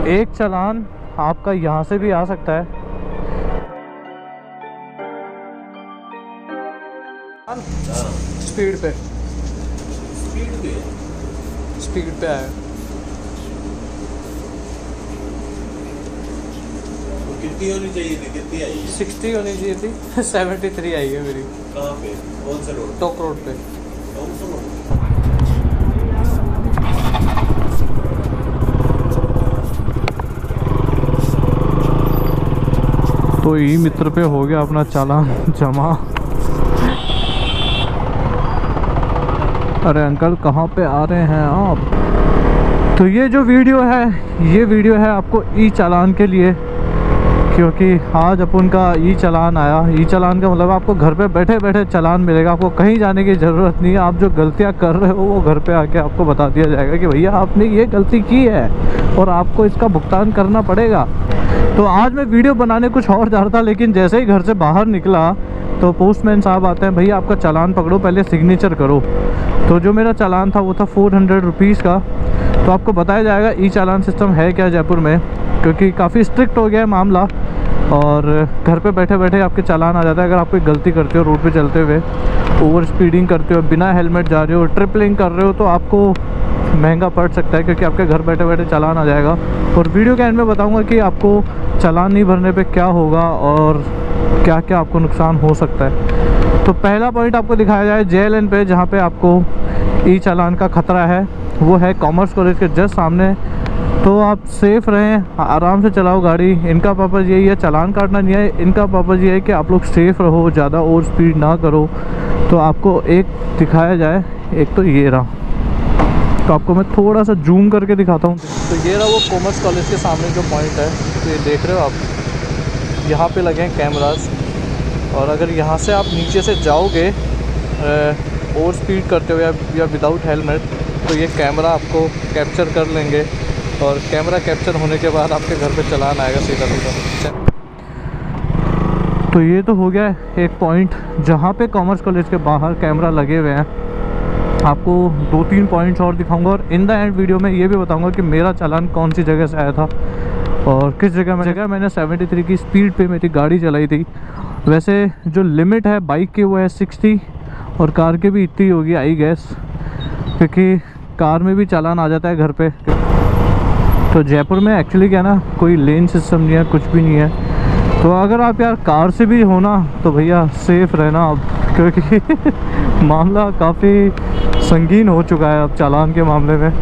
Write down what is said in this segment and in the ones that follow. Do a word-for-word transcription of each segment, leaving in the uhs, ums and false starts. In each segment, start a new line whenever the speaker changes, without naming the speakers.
एक चालान आपका यहाँ से भी आ सकता है। स्पीड पे
स्पीड पे
स्पीड पे आया।
कितनी होनी चाहिए थी? कितनी आई है?
सिक्सटी होनी चाहिए थी, सेवेंटी थ्री आई है मेरी।
कहाँ पे? कौन से रोड?
टोक रोड पे।
कौन सा रोड?
तो ई मित्र पे हो गया अपना चालान जमा। अरे अंकल कहाँ पे आ रहे हैं आप? तो ये जो वीडियो है ये वीडियो है आपको ई चालान के लिए, क्योंकि आज अपन का ई चालान आया। ई चालान का मतलब आपको घर पे बैठे बैठे चालान मिलेगा, आपको कहीं जाने की ज़रूरत नहीं है। आप जो गलतियां कर रहे हो वो घर पे आके आपको बता दिया जाएगा कि भैया आपने ये गलती की है और आपको इसका भुगतान करना पड़ेगा। तो आज मैं वीडियो बनाने कुछ और जा रहा था, लेकिन जैसे ही घर से बाहर निकला तो पोस्टमैन साहब आते हैं, भैया आपका चालान पकड़ो, पहले सिग्नेचर करो। तो जो मेरा चालान था वो था फोर हंड्रेड रुपीज़ का। तो आपको बताया जाएगा ई चालान सिस्टम है क्या जयपुर में, क्योंकि काफ़ी स्ट्रिक्ट हो गया है मामला और घर पे बैठे बैठे आपके चालान आ जाता है। अगर आप कोई गलती करते हो रोड पे चलते हुए, ओवर स्पीडिंग करते हो, बिना हेलमेट जा रहे हो, ट्रिपलिंग कर रहे हो, तो आपको महंगा पड़ सकता है, क्योंकि आपके घर बैठे बैठे चालान आ जाएगा। और वीडियो के एंड में बताऊंगा कि आपको चालान नहीं भरने पे क्या होगा और क्या क्या आपको नुकसान हो सकता है। तो पहला पॉइंट आपको दिखाया जाए जे एल एन पे, जहाँ पे आपको ई चालान का खतरा है, वो है कॉमर्स कॉलेज के जस्ट सामने। तो आप सेफ़ रहें, आराम से चलाओ गाड़ी। इनका पर्पज़ यही है, चालान काटना नहीं है, इनका पर्पज़ ये है कि आप लोग सेफ़ रहो, ज़्यादा ओवर स्पीड ना करो। तो आपको एक दिखाया जाए, एक तो ये रहा, तो आपको मैं थोड़ा सा जूम करके दिखाता हूँ। तो ये रहा वो कॉमर्स कॉलेज के सामने जो पॉइंट है, तो ये देख रहे हो आप, यहाँ पे लगे हैं कैमरास। और अगर यहाँ से आप नीचे से जाओगे ओवर स्पीड करते हुए या, या विदाउट हेलमेट, तो ये कैमरा आपको कैप्चर कर लेंगे और कैमरा कैप्चर होने के बाद आपके घर पे चालान आएगा सीधा सीधा। तो ये तो हो गया एक पॉइंट जहाँ पे कॉमर्स कॉलेज के बाहर कैमरा लगे हुए हैं। आपको दो तीन पॉइंट्स और दिखाऊंगा और इन द एंड वीडियो में ये भी बताऊंगा कि मेरा चालान कौन सी जगह से आया था और किस जगह में जगह मैंने सेवेंटी थ्री की स्पीड पे मेरी गाड़ी चलाई थी। वैसे जो लिमिट है बाइक की वो है सिक्सटी और कार की भी इतनी होगी आई गैस, क्योंकि कार में भी चालान आ जाता है घर पे। तो जयपुर में एक्चुअली क्या ना, कोई लेन सिस्टम नहीं है, कुछ भी नहीं है। तो अगर आप यार कार से भी हो ना, तो भैया सेफ़ रहना अब, क्योंकि मामला काफ़ी संगीन हो चुका है अब चालान के मामले में।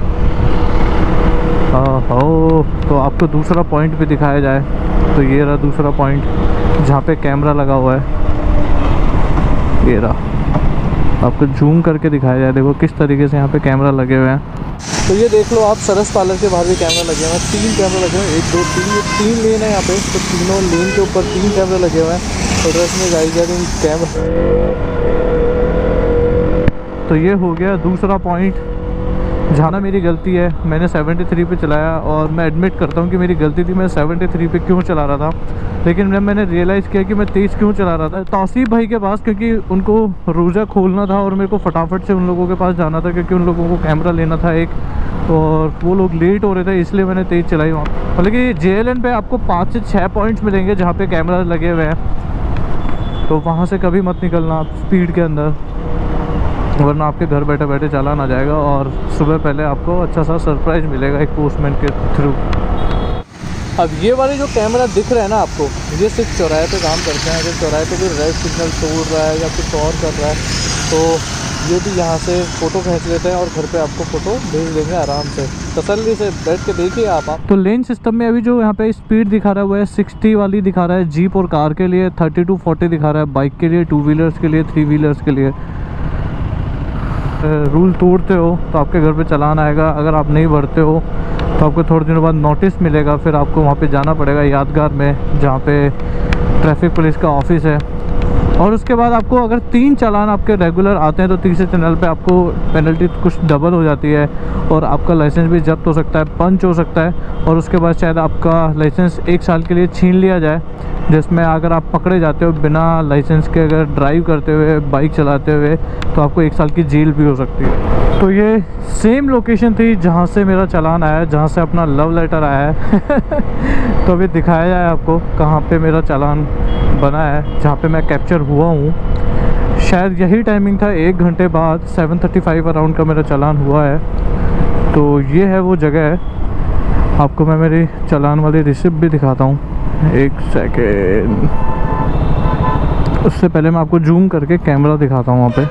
हो तो आपको दूसरा पॉइंट भी दिखाया जाए, तो ये रहा दूसरा पॉइंट जहाँ पे कैमरा लगा हुआ है। ये रहा, आपको जूम करके दिखाया जाए, देखो किस तरीके से यहाँ पे कैमरा लगे हुए हैं। तो ये देख लो आप, सरस पार्लर के बाहर भी कैमरा लगे हुए हैं, तीन कैमरा लगे हुए हैं, एक दो तीन तीन लेन है यहाँ पे, तो तीनों लेन के ऊपर तीन कैमरे लगे हुए हैं। तो ड्रेस में गाड़ी जा रही कैमरा। तो ये हो गया दूसरा पॉइंट जहाँ ना मेरी गलती है, मैंने सेवेंटी थ्री पे चलाया और मैं एडमिट करता हूँ कि मेरी गलती थी, मैं सेवेंटी थ्री पे क्यों चला रहा था। लेकिन जब मैंने रियलाइज़ किया कि मैं तेज़ क्यों चला रहा था, तौसीफ भाई के पास, क्योंकि उनको रोज़ा खोलना था और मेरे को फटाफट से उन लोगों के पास जाना था, क्योंकि उन लोगों को कैमरा लेना था एक, और वो लोग लेट हो रहे थे, इसलिए मैंने तेज़ चलाई वहाँ। मतलब कि जे एल एन पे आपको पाँच से छः पॉइंट्स मिलेंगे जहाँ पे कैमरा लगे हुए हैं, तो वहाँ से कभी मत निकलना आप स्पीड के अंदर, वरना आपके घर बैठे बैठे चालान आ जाएगा और सुबह पहले आपको अच्छा सा सरप्राइज़ मिलेगा एक पोस्टमैन के थ्रू। अब ये वाले जो कैमरा दिख रहा है ना आपको, ये सिर्फ चौराहे पे काम करते हैं। अगर चौराहे पे कोई रेड सिग्नल तोड़ रहा है या कुछ और कर रहा है, तो ये भी यहाँ से फ़ोटो खींच लेते हैं और घर पे आपको फ़ोटो भेज देंगे आराम से, तसल्ली से बैठ के देखिए आप, आप। तो लेन सिस्टम में अभी जो यहाँ पे स्पीड दिखा रहा है वो है सिक्सटी वाली दिखा रहा है जीप और कार के लिए, थर्टी टू फोर्टी दिखा रहा है बाइक के लिए, टू व्हीलर्स के लिए, थ्री व्हीलर्स के लिए। रूल तोड़ते हो तो आपके घर पे चालान आएगा, अगर आप नहीं भरते हो तो आपको थोड़े दिनों बाद नोटिस मिलेगा, फिर आपको वहाँ पे जाना पड़ेगा यादगार में, जहाँ पे ट्रैफिक पुलिस का ऑफिस है, और उसके बाद आपको अगर तीन चालान आपके रेगुलर आते हैं तो तीसरे चैनल पे आपको पेनल्टी कुछ डबल हो जाती है और आपका लाइसेंस भी जब्त हो सकता है, पंच हो सकता है और उसके बाद शायद आपका लाइसेंस एक साल के लिए छीन लिया जाए, जिसमें अगर आप पकड़े जाते हो बिना लाइसेंस के अगर ड्राइव करते हुए, बाइक चलाते हुए, तो आपको एक साल की जेल भी हो सकती है। तो ये सेम लोकेशन थी जहाँ से मेरा चालान आया है, जहाँ से अपना लव लेटर आया है तो अभी दिखाया जाए आपको कहाँ पे मेरा चालान बना है, जहाँ पे मैं कैप्चर हुआ हूँ। शायद यही टाइमिंग था, एक घंटे बाद सेवन थर्टी फाइव अराउंड का मेरा चालान हुआ है। तो ये है वो जगह है, आपको मैं मेरी चालान वाली रिसिप्ट भी दिखाता हूँ। एक सेकेंड, उससे पहले मैं आपको जूम करके कैमरा दिखाता हूँ वहाँ पे।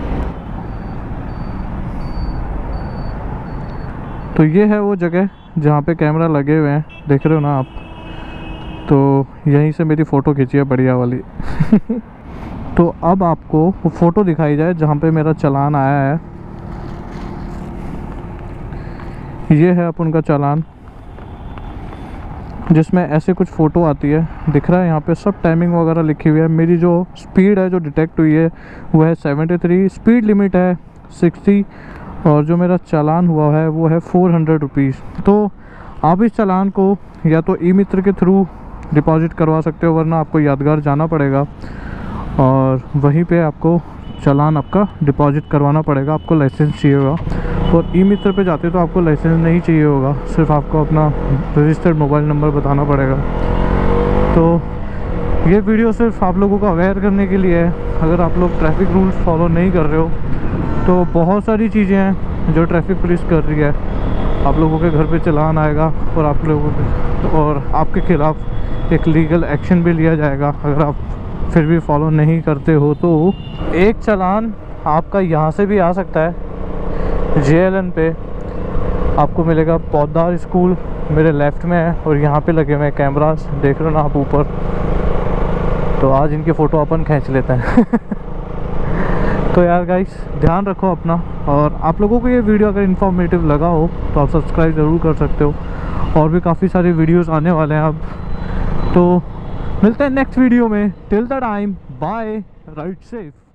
तो ये है वो जगह जहाँ पे कैमरा लगे हुए हैं, देख रहे हो ना आप। तो यहीं से मेरी फ़ोटो खींची है बढ़िया वाली तो अब आपको वो फ़ोटो दिखाई जाए जहाँ पे मेरा चालान आया है। ये है अपन का चालान, जिसमें ऐसे कुछ फ़ोटो आती है, दिख रहा है यहाँ पे सब टाइमिंग वगैरह लिखी हुई है। मेरी जो स्पीड है जो डिटेक्ट हुई है वो है सेवेंटी थ्री, स्पीड लिमिट है सिक्सटी और जो मेरा चालान हुआ है वो है फोर हंड्रेड रुपीज़। तो आप इस चालान को या तो ई मित्र के थ्रू डिपॉजिट करवा सकते हो, वरना आपको यादगार जाना पड़ेगा और वहीं पे आपको चालान आपका डिपॉजिट करवाना पड़ेगा। आपको लाइसेंस चाहिए होगा और ई मित्र पे जाते तो आपको लाइसेंस नहीं चाहिए होगा, सिर्फ आपको अपना रजिस्टर्ड मोबाइल नंबर बताना पड़ेगा। तो ये वीडियो सिर्फ आप लोगों को अवेयर करने के लिए है। अगर आप लोग ट्रैफिक रूल्स फॉलो नहीं कर रहे हो तो बहुत सारी चीज़ें हैं जो ट्रैफिक पुलिस कर रही है। आप लोगों के घर पे चालान आएगा और आप लोगों के और आपके खिलाफ़ एक लीगल एक्शन भी लिया जाएगा अगर आप फिर भी फॉलो नहीं करते हो। तो एक चालान आपका यहाँ से भी आ सकता है, जे एल एन पे आपको मिलेगा। पौधार स्कूल मेरे लेफ़्ट में है और यहाँ पे लगे हुए हैं कैमरास, देख रहे हो ना आप ऊपर। तो आज इनकी फ़ोटो अपन खींच लेते हैं तो यार गाइस ध्यान रखो अपना, और आप लोगों को ये वीडियो अगर इन्फॉर्मेटिव लगा हो तो आप सब्सक्राइब ज़रूर कर सकते हो। और भी काफ़ी सारे वीडियोस आने वाले हैं अब। तो मिलते हैं नेक्स्ट वीडियो में, till the time bye, ride safe.